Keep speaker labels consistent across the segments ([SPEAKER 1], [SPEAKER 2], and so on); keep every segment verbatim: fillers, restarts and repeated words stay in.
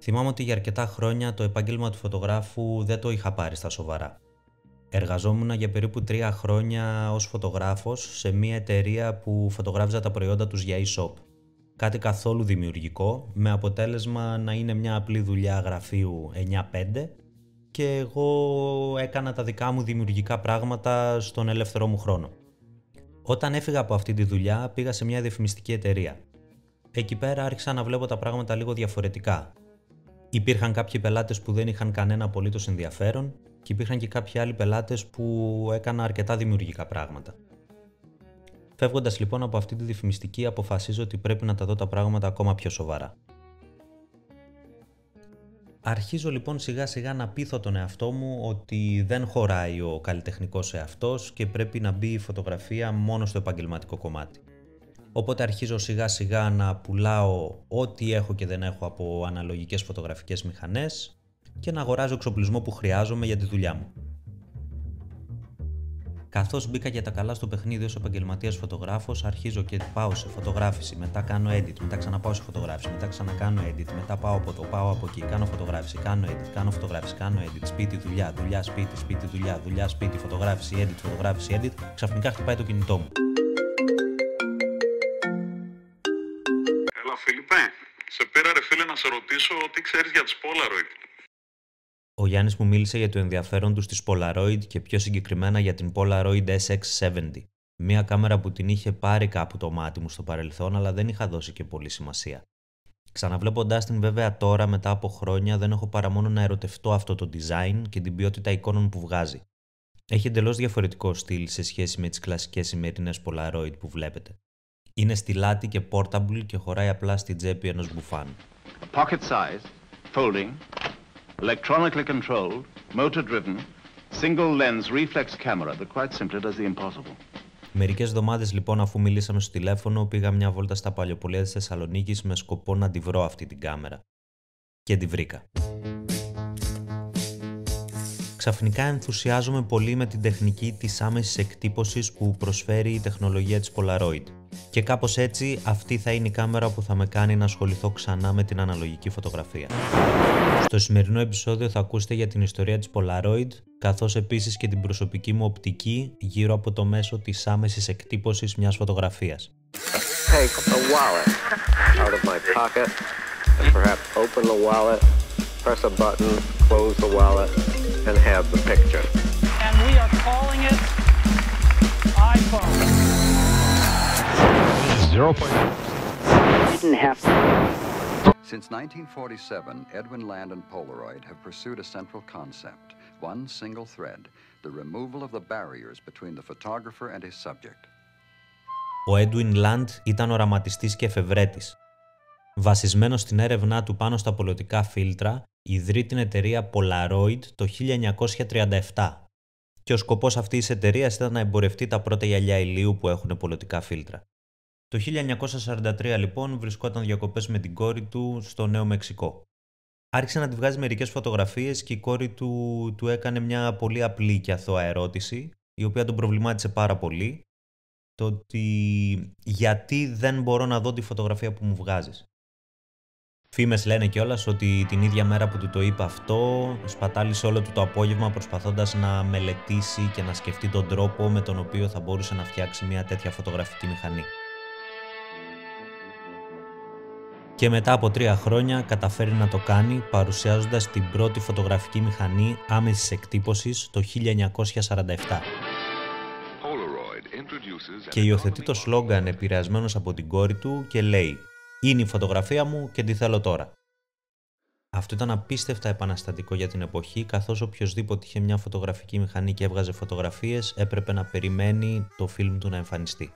[SPEAKER 1] Θυμάμαι ότι για αρκετά χρόνια το επάγγελμα του φωτογράφου δεν το είχα πάρει στα σοβαρά. Εργαζόμουν για περίπου τρία χρόνια ως φωτογράφος σε μια εταιρεία που φωτογράφιζα τα προϊόντα τους για e-shop. Κάτι καθόλου δημιουργικό, με αποτέλεσμα να είναι μια απλή δουλειά γραφείου εννιά πέντε και εγώ έκανα τα δικά μου δημιουργικά πράγματα στον ελεύθερό μου χρόνο. Όταν έφυγα από αυτή τη δουλειά πήγα σε μια διαφημιστική εταιρεία. Εκεί πέρα άρχισα να βλέπω τα πράγματα λίγο διαφορετικά. Υπήρχαν κάποιοι πελάτες που δεν είχαν κανένα απολύτως ενδιαφέρον και υπήρχαν και κάποιοι άλλοι πελάτες που έκαναν αρκετά δημιουργικά πράγματα. Φεύγοντας λοιπόν από αυτή τη διαφημιστική, αποφασίζω ότι πρέπει να τα δω τα πράγματα ακόμα πιο σοβαρά. Αρχίζω λοιπόν σιγά σιγά να πείθω τον εαυτό μου ότι δεν χωράει ο καλλιτεχνικός εαυτός και πρέπει να μπει η φωτογραφία μόνο στο επαγγελματικό κομμάτι. Οπότε αρχίζω σιγά σιγά να πουλάω ό,τι έχω και δεν έχω από αναλογικές φωτογραφικές μηχανές και να αγοράζω εξοπλισμό που χρειάζομαι για τη δουλειά μου. Καθώς μπήκα για τα καλά στο παιχνίδι ως επαγγελματίας φωτογράφος, αρχίζω και πάω σε φωτογράφηση, μετά κάνω edit, μετά ξαναπάω σε φωτογράφηση, μετά ξανακάνω edit, μετά πάω από εδώ, πάω από εκεί, κάνω φωτογράφηση, κάνω edit, κάνω φωτογράφηση, κάνω edit, σπίτι, δουλειά, δουλειά, σπίτι, σπίτι, δουλειά, δουλειά, σπίτι, φωτογράφηση, edit, φωτογράφηση, edit, ξαφνικά χτυπάει το κινητό μου.
[SPEAKER 2] Έλα Φίλιππε, σε πήρα ρε φίλε να σε ρωτήσω τι ξέρεις για τις Polaroid.
[SPEAKER 1] Ο Γιάννης μου μίλησε για το ενδιαφέρον του στις Polaroid και πιο συγκεκριμένα για την Polaroid ες εξ εβδομήντα. Μία κάμερα που την είχε πάρει κάπου το μάτι μου στο παρελθόν, αλλά δεν είχα δώσει και πολύ σημασία. Ξαναβλέποντάς την βέβαια τώρα μετά από χρόνια, δεν έχω παρά μόνο να ερωτευτώ αυτό το design και την ποιότητα εικόνων που βγάζει. Έχει εντελώς διαφορετικό στυλ σε σχέση με τις κλασικές σημερινές Polaroid που βλέπετε. Είναι στυλάτη και portable και χωράει απλά στην τσέπη ενός μπουφάνου.
[SPEAKER 3] Pocket size, folding, electronically controlled, motor-driven, single-lens reflex camera that quite simply does the impossible.
[SPEAKER 1] Μερικές εβδομάδες λοιπόν, αφού μιλήσαμε στο τηλέφωνο, πήγα μια βόλτα στα παλιοπολία της Θεσσαλονίκης με σκοπό να τη βρω αυτή την κάμερα. Και τη βρήκα. Ξαφνικά ενθουσιάζομαι πολύ με την τεχνική της άμεσης εκτύπωσης που προσφέρει η τεχνολογία της Polaroid. Και κάπως έτσι αυτή θα είναι η κάμερα που θα με κάνει να ασχοληθώ ξανά με την αναλογική φωτογραφία. Στο σημερινό επεισόδιο θα ακούσετε για την ιστορία της Polaroid, καθώς επίσης και την προσωπική μου οπτική γύρω από το μέσο της άμεσης εκτύπωσης μιας φωτογραφίας.
[SPEAKER 4] Take a wallet out of my pocket and perhaps open the wallet, press a button, close the wallet and have the picture.
[SPEAKER 5] And we are calling it iPhone.
[SPEAKER 6] zero point
[SPEAKER 5] Didn't have to.
[SPEAKER 7] Since nineteen forty-seven, Edwin Land and Polaroid have pursued a central concept, one single thread, the removal of the barriers between the photographer and his subject.
[SPEAKER 1] Ο Edwin Land ήταν οραματιστής και εφευρέτης. Βασισμένος στην έρευνά του πάνω στα πολιτικά φίλτρα, ιδρύει την εταιρεία Polaroid το χίλια εννιακόσια τριάντα επτά. Και ο σκοπός αυτής της εταιρείας ήταν να εμπορευτεί τα πρώτα γυαλιά ηλίου που έχουν πολιτικά φίλτρα. Το χίλια εννιακόσια σαράντα τρία λοιπόν βρισκόταν διακοπές με την κόρη του στο Νέο Μεξικό. Άρχισε να τη βγάζει μερικές φωτογραφίες και η κόρη του του έκανε μια πολύ απλή και αθώα ερώτηση, η οποία τον προβλημάτισε πάρα πολύ, το ότι γιατί δεν μπορώ να δω τη φωτογραφία που μου βγάζεις. Φήμες λένε κιόλας ότι την ίδια μέρα που του το είπε αυτό, σπατάλησε όλο του το απόγευμα προσπαθώντας να μελετήσει και να σκεφτεί τον τρόπο με τον οποίο θα μπορούσε να φτιάξει μια τέτοια φωτογραφική μηχανή. Και μετά από τρία χρόνια καταφέρει να το κάνει παρουσιάζοντας την πρώτη φωτογραφική μηχανή άμεσης εκτύπωσης το χίλια εννιακόσια σαράντα επτά. Και υιοθετεί το σλόγγαν επηρεασμένος από την κόρη του και λέει «Είναι η φωτογραφία μου και τι θέλω τώρα». Αυτό ήταν απίστευτα επαναστατικό για την εποχή, καθώς οποιοσδήποτε είχε μια φωτογραφική μηχανή και έβγαζε φωτογραφίες έπρεπε να περιμένει το φιλμ του να εμφανιστεί.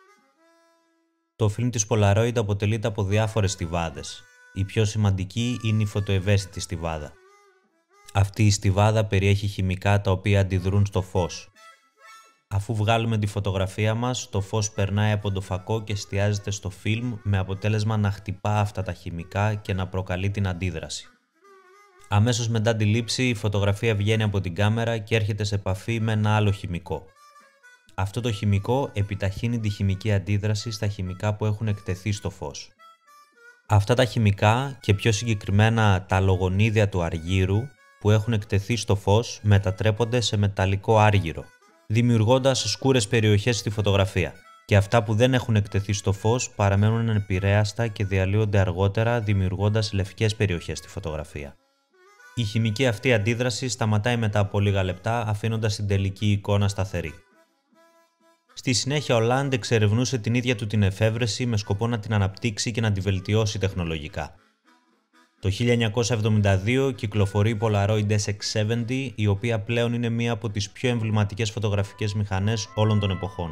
[SPEAKER 1] Το φιλμ της Polaroid αποτελείται από διάφορες στιβάδες. Η πιο σημαντική είναι η φωτοευαίσθητη στιβάδα. Αυτή η στιβάδα περιέχει χημικά τα οποία αντιδρούν στο φως. Αφού βγάλουμε τη φωτογραφία μας, το φως περνάει από το φακό και εστιάζεται στο φιλμ με αποτέλεσμα να χτυπά αυτά τα χημικά και να προκαλεί την αντίδραση. Αμέσως μετά τη λήψη η φωτογραφία βγαίνει από την κάμερα και έρχεται σε επαφή με ένα άλλο χημικό. Αυτό το χημικό επιταχύνει τη χημική αντίδραση στα χημικά που έχουν εκτεθεί στο φως. Αυτά τα χημικά και πιο συγκεκριμένα τα λογονίδια του αργύρου που έχουν εκτεθεί στο φως μετατρέπονται σε μεταλλικό άργυρο, δημιουργώντας σκούρες περιοχές στη φωτογραφία. Και αυτά που δεν έχουν εκτεθεί στο φως παραμένουν ανεπηρέαστα και διαλύονται αργότερα, δημιουργώντας λευκές περιοχές στη φωτογραφία. Η χημική αυτή αντίδραση σταματάει μετά από λίγα λεπτά, αφήνοντας την τελική εικόνα σταθερή. Στη συνέχεια ο Land εξερευνούσε την ίδια του την εφεύρεση με σκοπό να την αναπτύξει και να τη βελτιώσει τεχνολογικά. Το χίλια εννιακόσια εβδομήντα δύο κυκλοφορεί η Polaroid ες εξ εβδομήντα, η οποία πλέον είναι μία από τις πιο εμβληματικές φωτογραφικές μηχανές όλων των εποχών.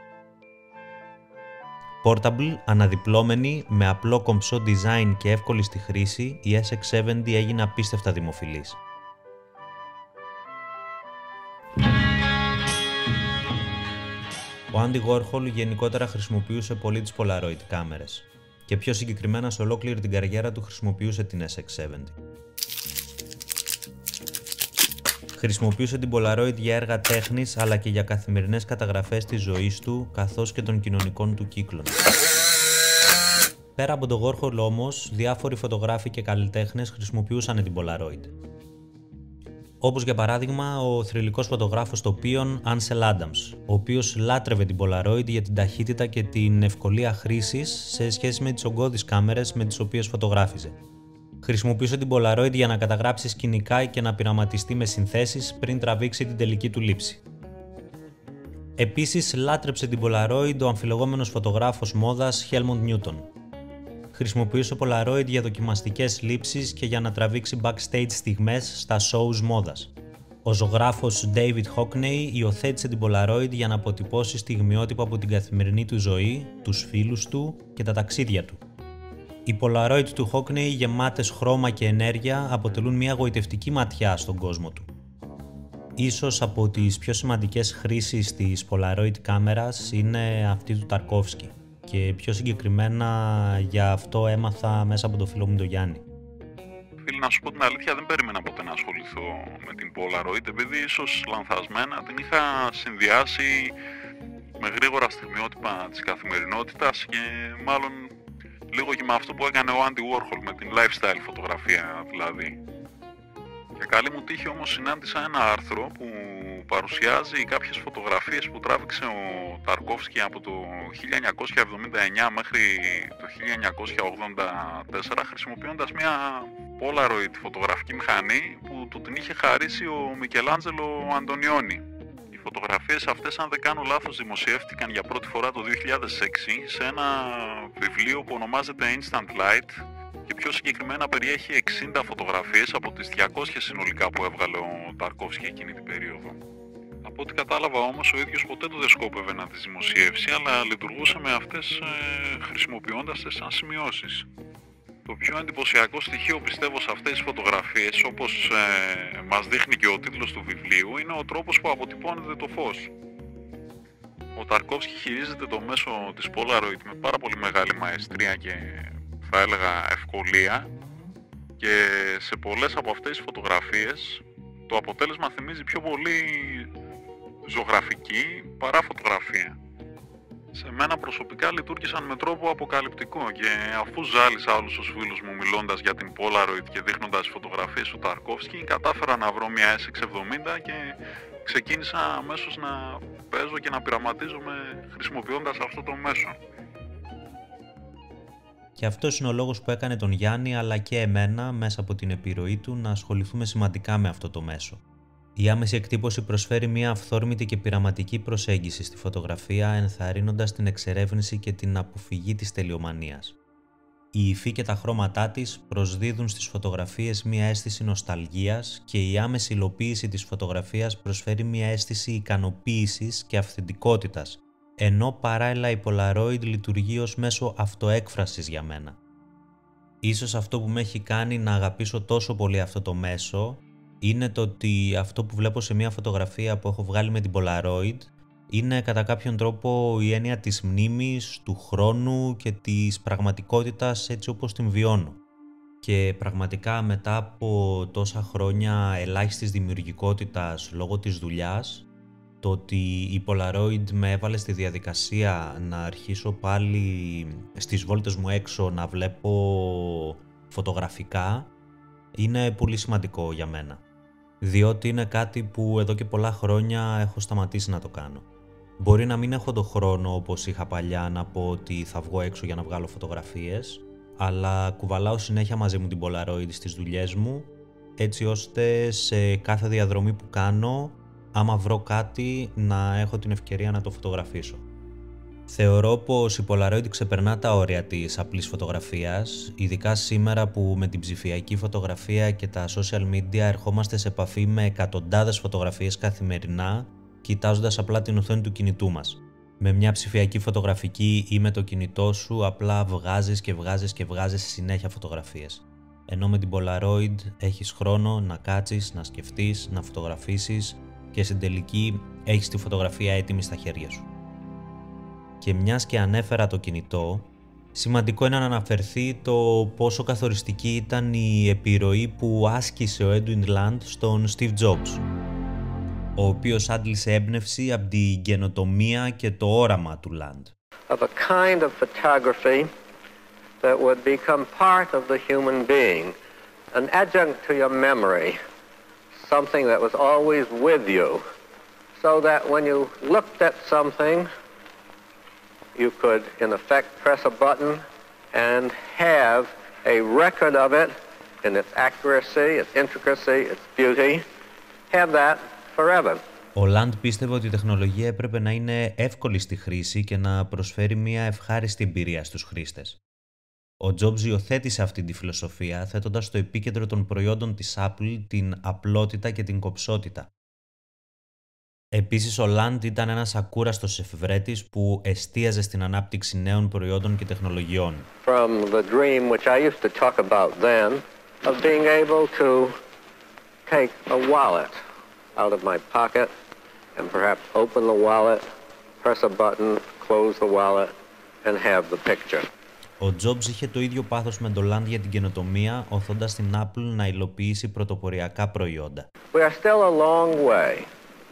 [SPEAKER 1] Portable, αναδιπλώμενη, με απλό κομψό design και εύκολη στη χρήση, η ες εξ εβδομήντα έγινε απίστευτα δημοφιλής. Ο Andy Warhol γενικότερα χρησιμοποιούσε πολύ τις Polaroid κάμερες και πιο συγκεκριμένα σε ολόκληρη την καριέρα του χρησιμοποιούσε την ες εξ εβδομήντα. Χρησιμοποιούσε την Polaroid για έργα τέχνης αλλά και για καθημερινές καταγραφές της ζωής του καθώς και των κοινωνικών του κύκλων. Πέρα από τον Warhol όμως, διάφοροι φωτογράφοι και καλλιτέχνες χρησιμοποιούσαν την Polaroid. Όπως για παράδειγμα ο θρυλικός φωτογράφος τοπίων Ansel Adams, ο οποίος λάτρευε την Polaroid για την ταχύτητα και την ευκολία χρήσης σε σχέση με τις ογκώδεις κάμερες με τις οποίες φωτογράφιζε. Χρησιμοποιούσε την Polaroid για να καταγράψει σκηνικά και να πειραματιστεί με συνθέσεις πριν τραβήξει την τελική του λήψη. Επίσης λάτρεψε την Polaroid ο αμφιλεγόμενος φωτογράφος μόδας Helmut Newton. Χρησιμοποιούσε Polaroid για δοκιμαστικές λήψεις και για να τραβήξει backstage στιγμές στα shows μόδας. Ο ζωγράφος David Hockney υιοθέτησε την Polaroid για να αποτυπώσει στιγμιότυπα από την καθημερινή του ζωή, τους φίλους του και τα ταξίδια του. Οι Polaroid του Hockney, γεμάτες χρώμα και ενέργεια, αποτελούν μια γοητευτική ματιά στον κόσμο του. Ίσως από τις πιο σημαντικές χρήσεις της Polaroid κάμερας είναι αυτή του Tarkovsky. Και πιο συγκεκριμένα για αυτό έμαθα μέσα από το φίλο μου τον Γιάννη.
[SPEAKER 2] Φίλοι, να σου πω την αλήθεια, δεν περίμενα ποτέ να ασχοληθώ με την Polaroid, επειδή ίσως λανθασμένα την είχα συνδυάσει με γρήγορα στιγμιότυπα της καθημερινότητας και μάλλον λίγο και με αυτό που έκανε ο Andy Warhol, με την lifestyle φωτογραφία δηλαδή. Για καλή μου τύχη όμως συνάντησα ένα άρθρο που παρουσιάζει κάποιες φωτογραφίες που τράβηξε ο Tarkovsky από το χίλια εννιακόσια εβδομήντα εννιά μέχρι το χίλια εννιακόσια ογδόντα τέσσερα χρησιμοποιώντας μια Polaroid φωτογραφική μηχανή που του την είχε χαρίσει ο Μικελάντζελο Αντωνιόνι. Οι φωτογραφίες αυτές, αν δεν κάνω λάθος, δημοσιεύτηκαν για πρώτη φορά το δύο χιλιάδες έξι σε ένα βιβλίο που ονομάζεται Instant Light και πιο συγκεκριμένα περιέχει εξήντα φωτογραφίες από τις διακόσιες συνολικά που έβγαλε ο Tarkovsky εκείνη την περίοδο. Από ό,τι κατάλαβα όμως, ο ίδιος ποτέ του δεν σκόπευε να τις δημοσιεύσει, αλλά λειτουργούσε με αυτές ε, χρησιμοποιώντας τις σαν σημειώσεις. Το πιο εντυπωσιακό στοιχείο, πιστεύω, σε αυτές τις φωτογραφίες, όπως ε, μας δείχνει και ο τίτλος του βιβλίου, είναι ο τρόπος που αποτυπώνεται το φως. Ο Tarkovsky χειρίζεται το μέσο της Polaroid με πάρα πολύ μεγάλη μαεστρία και θα έλεγα ευκολία, και σε πολλές από αυτές τις φωτογραφίες το αποτέλεσμα θυμίζει πιο πολύ ζωγραφική παρά φωτογραφία. Σε μένα προσωπικά λειτουργήσαν με τρόπο αποκαλυπτικό και αφού ζάλισα όλους τους φίλους μου μιλώντας για την Polaroid και δείχνοντας φωτογραφίες του Tarkovsky, κατάφερα να βρω μια ες εξ εβδομήντα και ξεκίνησα αμέσως να παίζω και να πειραματίζομαι χρησιμοποιώντας αυτό το μέσο.
[SPEAKER 1] Και αυτός είναι ο λόγος που έκανε τον Γιάννη αλλά και εμένα μέσα από την επιρροή του να ασχοληθούμε σημαντικά με αυτό το μέσο. Η άμεση εκτύπωση προσφέρει μια αυθόρμητη και πειραματική προσέγγιση στη φωτογραφία, ενθαρρύνοντας την εξερεύνηση και την αποφυγή της τελειομανίας. Η υφή και τα χρώματά της προσδίδουν στις φωτογραφίες μια αίσθηση νοσταλγίας και η άμεση υλοποίηση της φωτογραφίας προσφέρει μια αίσθηση ικανοποίησης και αυθεντικότητας, ενώ παράλληλα η Polaroid λειτουργεί ως μέσο αυτοέκφρασης για μένα. Ίσως αυτό που με έχει κάνει να αγαπήσω τόσο πολύ αυτό το μέσο είναι το ότι αυτό που βλέπω σε μια φωτογραφία που έχω βγάλει με την Polaroid είναι κατά κάποιον τρόπο η έννοια της μνήμης, του χρόνου και της πραγματικότητας έτσι όπως την βιώνω. Και πραγματικά μετά από τόσα χρόνια ελάχιστης δημιουργικότητας λόγω της δουλειάς, Το ότι η Polaroid με έβαλε στη διαδικασία να αρχίσω πάλι στις βόλτες μου έξω να βλέπω φωτογραφικά είναι πολύ σημαντικό για μένα. Διότι είναι κάτι που εδώ και πολλά χρόνια έχω σταματήσει να το κάνω. Μπορεί να μην έχω το χρόνο όπως είχα παλιά να πω ότι θα βγω έξω για να βγάλω φωτογραφίες, αλλά κουβαλάω συνέχεια μαζί μου την Polaroid στις δουλειές μου, έτσι ώστε σε κάθε διαδρομή που κάνω, άμα βρω κάτι, να έχω την ευκαιρία να το φωτογραφίσω. Θεωρώ πως η Polaroid ξεπερνά τα όρια της απλής φωτογραφίας, ειδικά σήμερα που με την ψηφιακή φωτογραφία και τα social media ερχόμαστε σε επαφή με εκατοντάδες φωτογραφίες καθημερινά, κοιτάζοντας απλά την οθόνη του κινητού μας. Με μια ψηφιακή φωτογραφική ή με το κινητό σου απλά βγάζεις και βγάζεις και βγάζεις συνέχεια φωτογραφίες. Ενώ με την Polaroid έχεις χρόνο να κάτσεις, να σκεφτείς, να φωτογραφίσεις και στην τελική έχεις τη φωτογραφία έτοιμη στα χέρια σου. Και μιας και ανέφερα το κινητό, σημαντικό είναι να αναφερθεί το πόσο καθοριστική ήταν η επιρροή που άσκησε ο Edwin Land στον Steve Jobs, ο οποίος άντλησε έμπνευση από την καινοτομία και το όραμα του Land.
[SPEAKER 4] Of a kind of photography that would become part of the human being, an adjunct to your memory, something that was always with you, so that when you looked at something, you could, in effect, press a button and have a record of it in its accuracy, its intricacy, its beauty, have that forever.
[SPEAKER 1] Ο Land πίστευε ότι η τεχνολογία έπρεπε να είναι εύκολη στη χρήση και να προσφέρει μια ευχάριστη εμπειρία στους χρήστες. Ο Jobs υιοθέτησε αυτή τη φιλοσοφία θέτοντας στο επίκεντρο των προϊόντων της Apple την απλότητα και την κομψότητα. Επίσης, ο Land ήταν ένας ακούραστος εφευρέτης που εστίαζε στην ανάπτυξη νέων προϊόντων και τεχνολογιών.
[SPEAKER 4] From the dream which I used to talk about then of being able to take a wallet out of my pocket and perhaps open the wallet, press a button, close the wallet and have the picture.
[SPEAKER 1] Ο Jobs είχε το ίδιο πάθος με τον Land για την καινοτομία, οθώντας την Apple να υλοποιήσει πρωτοποριακά προϊόντα.
[SPEAKER 4] We are still a long way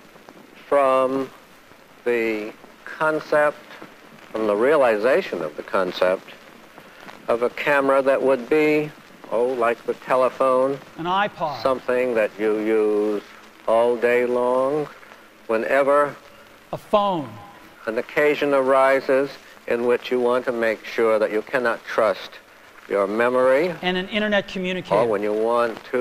[SPEAKER 4] from the concept, from the realization of the concept of a camera that would be, oh, like the telephone,
[SPEAKER 5] An iPod.
[SPEAKER 4] something that you use all day long, whenever
[SPEAKER 5] A phone.
[SPEAKER 4] an occasion arises in which you want to make sure that you cannot trust your memory,
[SPEAKER 5] And an internet
[SPEAKER 4] or
[SPEAKER 5] communicator.
[SPEAKER 4] when you want to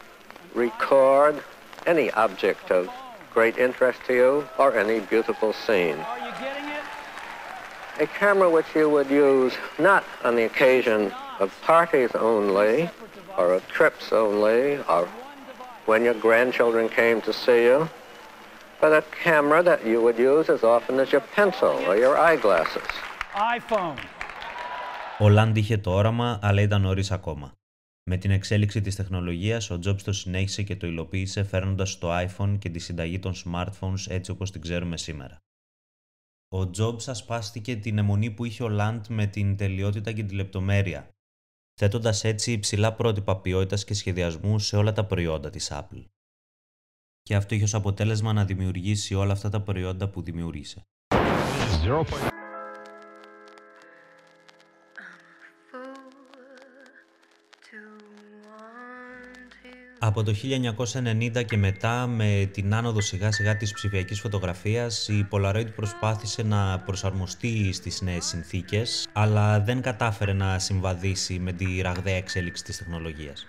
[SPEAKER 4] record any object of great interest to you or any beautiful scene.
[SPEAKER 5] Are you getting it?
[SPEAKER 4] A camera which you would use not on the occasion of parties only, or of trips only, or when your grandchildren came to see you, but a camera that you would use as often as your pencil or your eyeglasses.
[SPEAKER 5] iPhone.
[SPEAKER 1] Ο Land είχε το όραμα, αλλά ήταν νωρίς ακόμα. Με την εξέλιξη της τεχνολογίας, ο Jobs το συνέχισε και το υλοποίησε φέρνοντας το iPhone και τη συνταγή των smartphones έτσι όπως την ξέρουμε σήμερα. Ο Jobs ασπάστηκε την αιμονή που είχε ο Land με την τελειότητα και τη λεπτομέρεια, θέτοντας έτσι υψηλά πρότυπα ποιότητας και σχεδιασμού σε όλα τα προϊόντα της Apple. Και αυτό είχε ως αποτέλεσμα να δημιουργήσει όλα αυτά τα προϊόντα που δημιούργησε. Από το χίλια εννιακόσια ενενήντα και μετά, με την άνοδο σιγά σιγά της ψηφιακής φωτογραφίας, η Polaroid προσπάθησε να προσαρμοστεί στις νέες συνθήκες, αλλά δεν κατάφερε να συμβαδίσει με τη ραγδαία εξέλιξη της τεχνολογίας.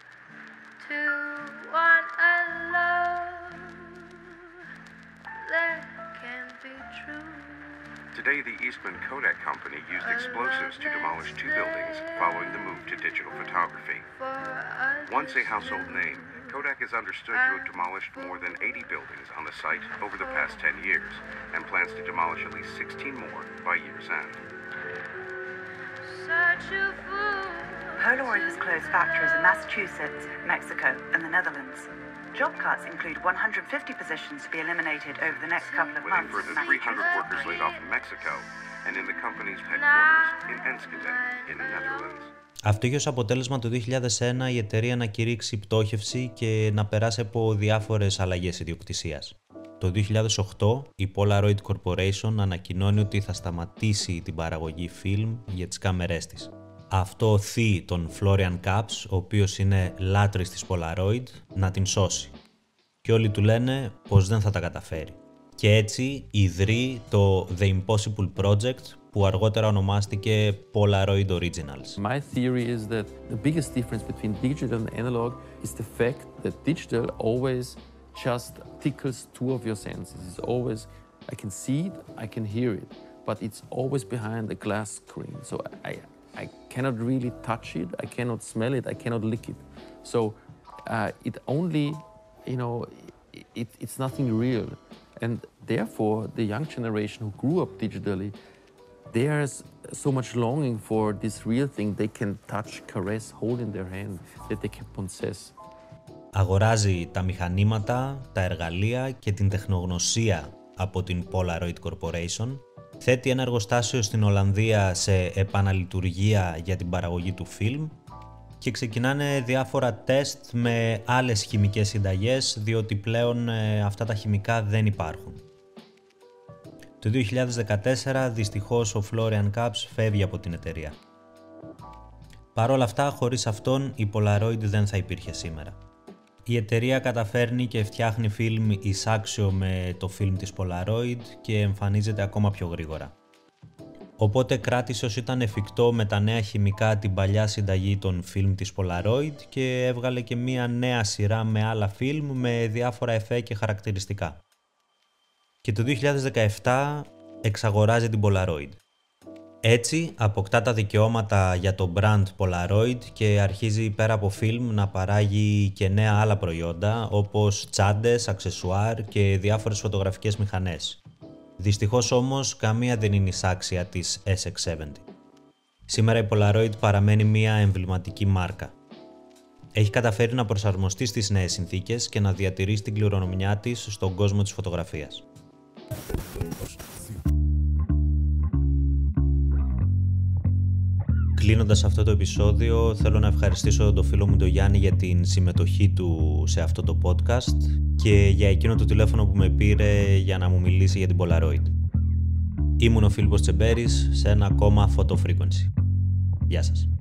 [SPEAKER 6] Today, the Eastman Kodak Company used explosives to demolish two buildings following the move to digital photography. Once a household name, Kodak is understood to have demolished more than eighty buildings on the site over the past ten years and plans to demolish at least sixteen more by year's end.
[SPEAKER 8] Polaroid has closed factories in Massachusetts, Mexico, and the Netherlands. Job cuts include one hundred fifty positions to be eliminated over the next couple of
[SPEAKER 6] With
[SPEAKER 8] months.
[SPEAKER 6] a further three hundred workers laid off in Mexico and in the company's headquarters in Enschede in the Netherlands.
[SPEAKER 1] Αυτό είχε ως αποτέλεσμα το δύο χιλιάδες ένα η εταιρεία να κηρύξει πτώχευση και να περάσει από διάφορες αλλαγές ιδιοκτησίας. το δύο χιλιάδες οκτώ η Polaroid Corporation ανακοινώνει ότι θα σταματήσει την παραγωγή φιλμ για τις κάμερές της. Αυτό οθεί τον Florian Kaps, ο οποίος είναι λάτρης της Polaroid, να την σώσει. Και όλοι του λένε πως δεν θα τα καταφέρει. Και έτσι ιδρύει το The Impossible Project, που αργότερα ονομάστηκε Polaroid Originals.
[SPEAKER 9] My theory is that the biggest difference between digital and analog is the fact that digital always just tickles two of your senses. It's always, I can see it, I can hear it, but it's always behind a glass screen. So I, I cannot really touch it, I cannot smell it, I cannot lick it. So uh, it only, you know, it, it's nothing real. And therefore, the young generation who grew up digitally, there's so much longing for this real thing they can touch, caress, hold in their hand, that they can possess.
[SPEAKER 1] Αγοράζει τα μηχανήματα, τα εργαλεία και την τεχνογνωσία από την Polaroid Corporation, θέτει ένα εργοστάσιο στην Ολλανδία σε επαναλειτουργία για την παραγωγή του φιλμ και ξεκινάνε διάφορα τεστ με άλλες χημικές συνταγές, διότι πλέον ε, αυτά τα χημικά δεν υπάρχουν. Το δύο χιλιάδες δεκατέσσερα δυστυχώς ο Florian Kaps φεύγει από την εταιρεία. Παρ' όλα αυτά, χωρίς αυτόν η Polaroid δεν θα υπήρχε σήμερα. Η εταιρεία καταφέρνει και φτιάχνει φιλμ εισάξιο με το φιλμ της Polaroid και εμφανίζεται ακόμα πιο γρήγορα. Οπότε κράτησε όσο ήταν εφικτό με τα νέα χημικά την παλιά συνταγή των φιλμ της Polaroid και έβγαλε και μία νέα σειρά με άλλα φιλμ με διάφορα εφέ και χαρακτηριστικά. Και το δύο χιλιάδες δεκαεπτά εξαγοράζει την Polaroid. Έτσι αποκτά τα δικαιώματα για το brand Polaroid και αρχίζει πέρα από φιλμ να παράγει και νέα άλλα προϊόντα όπως τσάντες, αξεσουάρ και διάφορες φωτογραφικές μηχανές. Δυστυχώς όμως καμία δεν είναι εισάξια της ες εξ εβδομήντα. Σήμερα η Polaroid παραμένει μια εμβληματική μάρκα. Έχει καταφέρει να προσαρμοστεί στις νέες συνθήκες και να διατηρήσει την κληρονομιά της στον κόσμο της φωτογραφίας. Κλείνοντας αυτό το επεισόδιο, θέλω να ευχαριστήσω τον φίλο μου τον Γιάννη για την συμμετοχή του σε αυτό το podcast και για εκείνο το τηλέφωνο που με πήρε για να μου μιλήσει για την Polaroid. Ήμουν ο Φίλιππος Τσεμπέρης σε ένα ακόμα Photo Frequency. Γεια σας.